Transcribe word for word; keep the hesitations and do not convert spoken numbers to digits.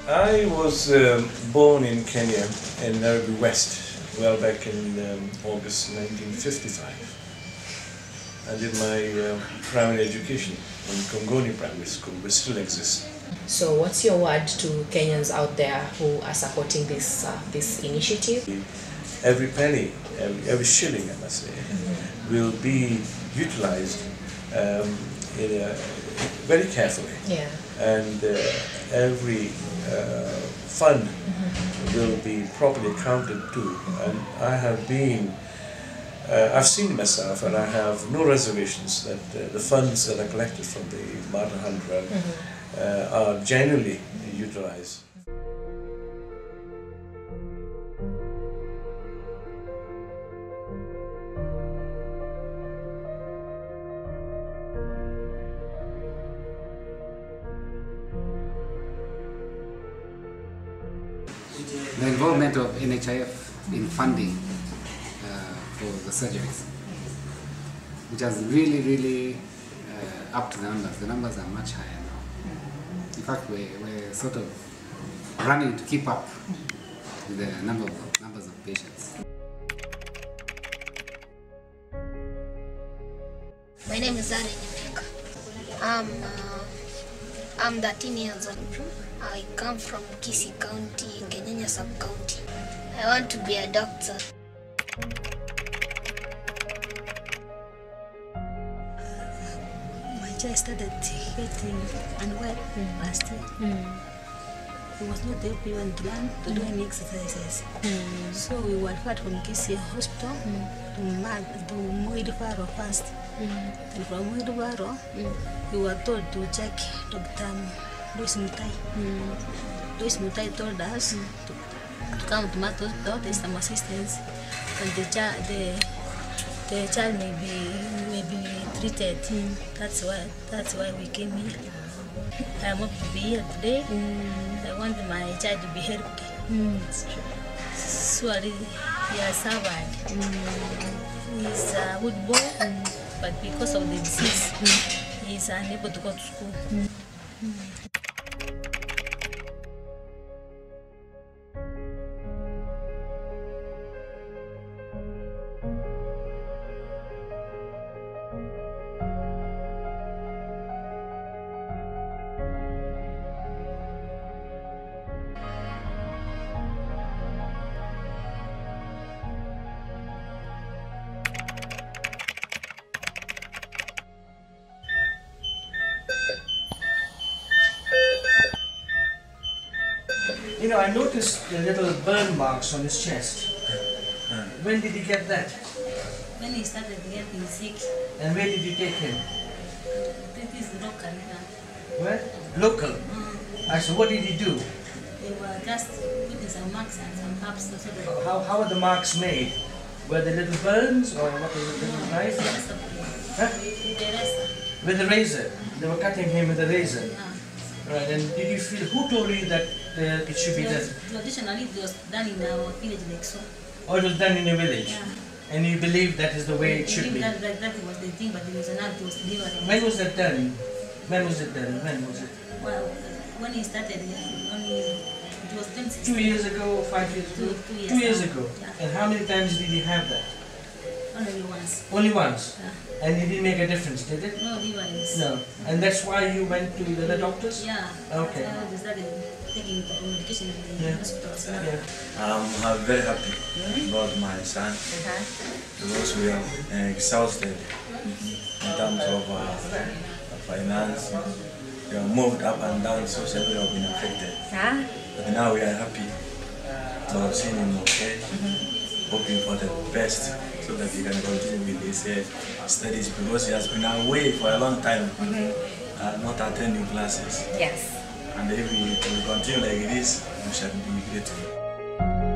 I was um, born in Kenya, in Nairobi West, well back in um, August nineteen fifty-five. I did my uh, primary education in Kongoni Primary School, which still exists. So what's your word to Kenyans out there who are supporting this, uh, this initiative? Every penny, every, every shilling, I must say, mm-hmm. will be utilized um, in a, very carefully. Yeah. And uh, every uh, fund mm-hmm. will be properly counted too. Mm-hmm. And I have been, uh, I've seen myself, and I have no reservations that uh, the funds that are collected from the Mater Misericoridiae mm-hmm. uh, are genuinely utilized. The involvement of N H I F in funding uh, for the surgeries, which has really, really uh, upped the numbers. The numbers are much higher now. In fact, we're, we're sort of running to keep up with the number of, numbers of patients. My name is Zari Nyemeka. I'm, uh, I'm thirteen years old. I come from Kisii County, Kenyanya sub-county. I want to be a doctor. My child started getting unwell last year. Mm. He was not able even to learn to mm. do any exercises. Mm. So we were referred from Kisii Hospital mm. to, Mag to Muidifaro first. Mm. And from Muidifaro, mm. we were told to check Doctor Louis Mutai. Mm. Louis Mutai told us mm. to, to come to Mater Hospital, take some assistance, and the child, the, the child may be, may be treated. Mm. That's why, that's why we came here. I am happy to be here today. Mm. I want my child to be helped. Mm. It's true. Surely he has survived. Mm. He is a good boy, mm. but because of the disease, mm. he is unable to go to school. Mm. Mm. You know, I noticed the little burn marks on his chest. When did he get that? When he started getting sick. And where did you take him? That is local. Where? Local? Mm. Ah, so what did he do? They were just putting some marks and some herbs. So that how, how are the marks made? Were they little burns or what was it, little knife? Huh? With the razor. With the razor? They were cutting him with a razor? Yeah. Right, and did you feel, who told you that uh, it should be done? Traditionally, it was done in our village like so. Oh, it was done in your village? Yeah. And you believe that is the way it should be? That, that, that was the thing, but there was another was delivering. When was that done? When was it done? When was it? Well, when he started, only it was ten Two years ago, five years ago? Two, two years, two years now. ago. Yeah. And how many times did he have that? Only once. Only once? Yeah. And it didn't make a difference, did it? No difference. No. And that's why you went to the other doctors? Yeah. Okay. So we started taking medication in the yeah. hospitals. Yeah. I'm uh, very happy about my son uh-huh. because we are uh, exhausted mm-hmm. in terms of uh, finance. We are moved up and down, socially we have been affected. Huh? But now we are happy to have seen him okay, mm-hmm. hoping for the best so that he can continue with his uh, studies because he has been away for a long time, mm-hmm. uh, not attending classes. Yes. And if we will continue like this, we shall be grateful.